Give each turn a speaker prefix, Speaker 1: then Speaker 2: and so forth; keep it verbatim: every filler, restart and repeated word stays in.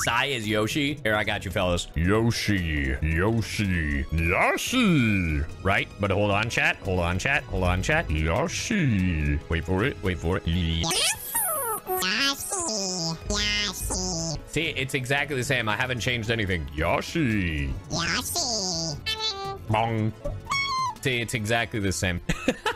Speaker 1: Sai is Yoshi. Here, I got you, fellas.
Speaker 2: Yoshi, Yoshi, Yoshi.
Speaker 1: Right? But hold on, chat. Hold on, chat. Hold on, chat.
Speaker 2: Yoshi.
Speaker 1: Wait for it. Wait for it. See, it's exactly the same. I haven't changed anything.
Speaker 2: Yoshi.
Speaker 3: Yoshi.
Speaker 1: Bong. See, it's exactly the same.